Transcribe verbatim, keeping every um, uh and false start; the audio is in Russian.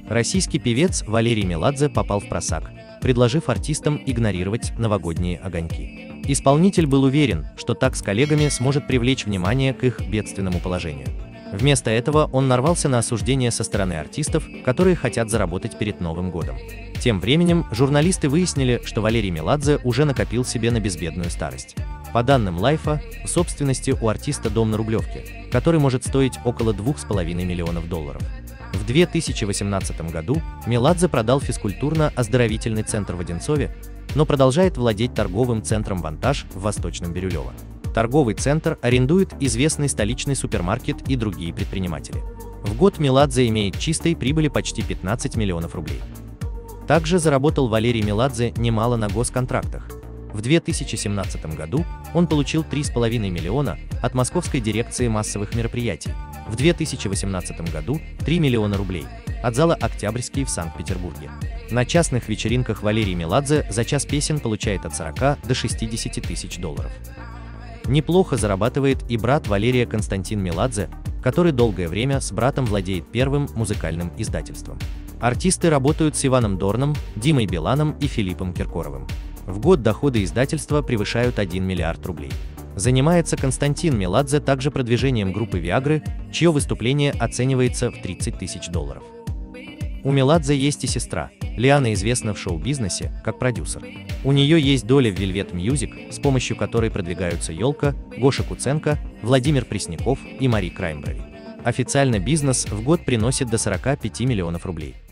Российский певец Валерий Меладзе попал в просак, предложив артистам игнорировать новогодние огоньки. Исполнитель был уверен, что так с коллегами сможет привлечь внимание к их бедственному положению. Вместо этого он нарвался на осуждение со стороны артистов, которые хотят заработать перед Новым годом. Тем временем журналисты выяснили, что Валерий Меладзе уже накопил себе на безбедную старость. По данным Лайфа, в собственности у артиста дом на Рублевке, который может стоить около двух с половиной миллионов долларов. В две тысячи восемнадцатом году Меладзе продал физкультурно-оздоровительный центр в Одинцове, но продолжает владеть торговым центром «Вантаж» в Восточном Бирюлево. Торговый центр арендует известный столичный супермаркет и другие предприниматели. В год Меладзе имеет чистой прибыли почти пятнадцать миллионов рублей. Также заработал Валерий Меладзе немало на госконтрактах. В две тысячи семнадцатом году он получил три с половиной миллиона от Московской дирекции массовых мероприятий, в две тысячи восемнадцатом году три миллиона рублей от зала «Октябрьский» в Санкт-Петербурге. На частных вечеринках Валерий Меладзе за час песен получает от сорока до шестидесяти тысяч долларов. Неплохо зарабатывает и брат Валерия Константин Меладзе, который долгое время с братом владеет первым музыкальным издательством. Артисты работают с Иваном Дорном, Димой Биланом и Филиппом Киркоровым. В год доходы издательства превышают один миллиард рублей. Занимается Константин Меладзе также продвижением группы Виагры, чье выступление оценивается в тридцать тысяч долларов. У Меладзе есть и сестра. Лиана известна в шоу-бизнесе как продюсер. У нее есть доля в Velvet Music, с помощью которой продвигаются Ёлка, Гоша Куценко, Владимир Пресняков и Мари Краймбрери. Официально бизнес в год приносит до сорока пяти миллионов рублей.